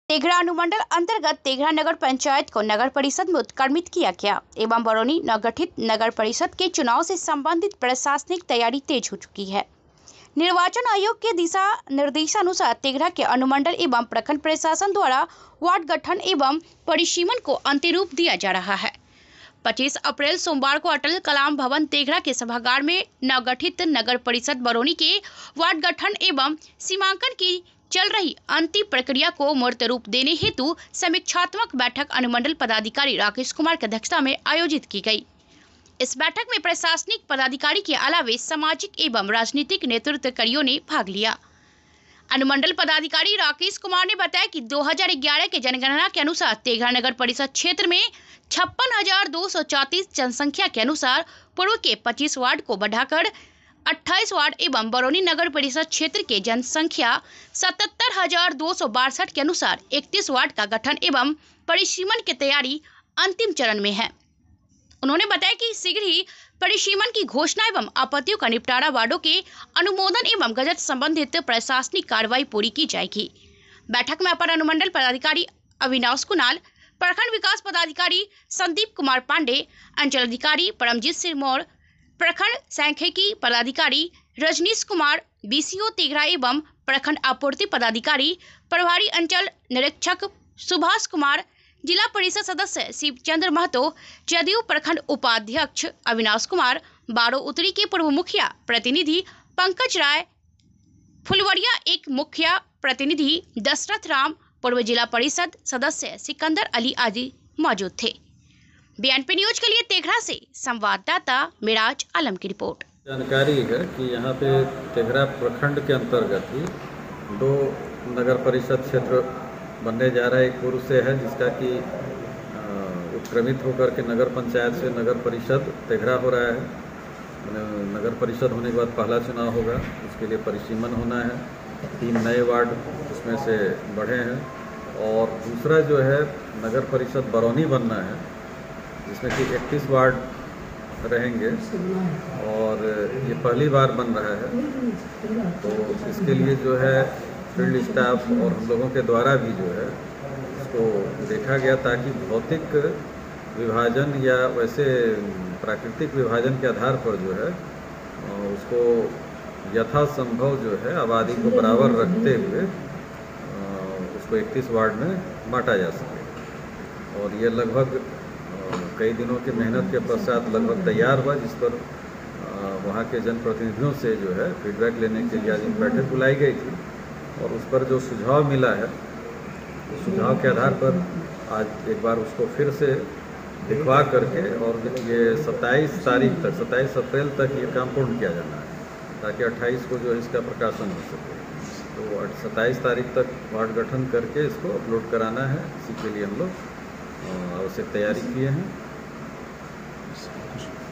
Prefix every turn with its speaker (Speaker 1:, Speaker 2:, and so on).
Speaker 1: तेघड़ा अनुमंडल अंतर्गत तेघड़ा नगर पंचायत को नगर परिषद में उत्क्रमित किया गया एवं बरौनी नवगठित नगर परिषद के चुनाव से संबंधित प्रशासनिक तैयारी तेज हो चुकी है। निर्वाचन आयोग के दिशा निर्देशानुसार तेघड़ा के अनुमंडल एवं प्रखंड प्रशासन द्वारा वार्ड गठन एवं परिसीमन को अंतिम रूप दिया जा रहा है। 25 अप्रैल सोमवार को अटल कलाम भवन तेघड़ा के सभागार में नवगठित नगर परिषद बरौनी के वार्ड गठन एवं सीमांकन की चल रही अंतिम प्रक्रिया को मूर्त रूप देने हेतु समीक्षात्मक बैठक अनुमंडल पदाधिकारी राकेश कुमार की अध्यक्षता में आयोजित की गई। इस बैठक में प्रशासनिक पदाधिकारी के अलावे सामाजिक एवं राजनीतिक नेतृत्वकारियों ने भाग लिया। अनुमंडल पदाधिकारी राकेश कुमार ने बताया कि 2011 के जनगणना के अनुसार तेघड़ा नगर परिषद क्षेत्र में 56,234 जनसंख्या के अनुसार पूर्व के 25 वार्ड को बढ़ाकर 28 वार्ड एवं बरौनी नगर परिषद क्षेत्र के जनसंख्या 77,262 के अनुसार 31 वार्ड का गठन एवं परिसीमन की तैयारी अंतिम चरण में है। उन्होंने बताया कि शीघ्र ही परिसीमन की घोषणा एवं आपत्तियों का निपटारा वार्डों के अनुमोदन एवं गजट संबंधित प्रशासनिक कार्रवाई पूरी की जाएगी। बैठक में अपर अनुमंडल पदाधिकारी अविनाश कुणाल, प्रखंड विकास पदाधिकारी संदीप कुमार पांडे, अंचल अधिकारी परमजीत सिंह मौर्य, प्रखंड सांख्यिकी पदाधिकारी रजनीश कुमार, बीसीओ तेघड़ा एवं प्रखंड आपूर्ति पदाधिकारी प्रभारी अंचल निरीक्षक सुभाष कुमार, जिला परिषद सदस्य शिवचंद्र महतो, जदयू प्रखंड उपाध्यक्ष अविनाश कुमार, बारो उत्तरी के पूर्व मुखिया प्रतिनिधि पंकज राय, फुलवरिया एक मुखिया प्रतिनिधि दशरथ राम, पूर्व जिला परिषद सदस्य सिकंदर अली आदि मौजूद थे। बीएनपी न्यूज के लिए तेघड़ा से संवाददाता मिराज आलम की रिपोर्ट।
Speaker 2: जानकारी है कि यहाँ पे तेघड़ा प्रखंड के अंतर्गत ही 2 नगर परिषद क्षेत्र बनने जा रहा है। एक पूर्व से है जिसका कि उत्क्रमित होकर के नगर पंचायत से नगर परिषद तेघड़ा हो रहा है। नगर परिषद होने के बाद पहला चुनाव होगा, उसके लिए परिसीमन होना है। 3 नए वार्ड उसमें से बढ़े हैं और दूसरा जो है नगर परिषद बरौनी बनना है जिसमें कि 31 वार्ड रहेंगे और ये पहली बार बन रहा है। तो इसके लिए जो है फील्ड स्टाफ और हम लोगों के द्वारा भी जो है इसको देखा गया ताकि भौतिक विभाजन या वैसे प्राकृतिक विभाजन के आधार पर जो है उसको यथासंभव जो है आबादी को बराबर रखते हुए उसको 31 वार्ड में बांटा जा सके। और ये लगभग कई दिनों की मेहनत के पश्चात लगभग तैयार हुआ, जिस पर वहाँ के जनप्रतिनिधियों से जो है फीडबैक लेने के लिए आज एक बैठक बुलाई गई थी और उस पर जो सुझाव मिला है उस सुझाव के आधार पर आज एक बार उसको फिर से दिखवा करके और ये 27 तारीख तक 27 अप्रैल तक ये काम पूर्ण किया जाना है ताकि 28 को जो है इसका प्रकाशन हो सके। तो 27 तारीख तक वार्ड गठन करके इसको अपलोड कराना है। इसी के लिए हम लोग आवश्यक तैयारी किए हैं।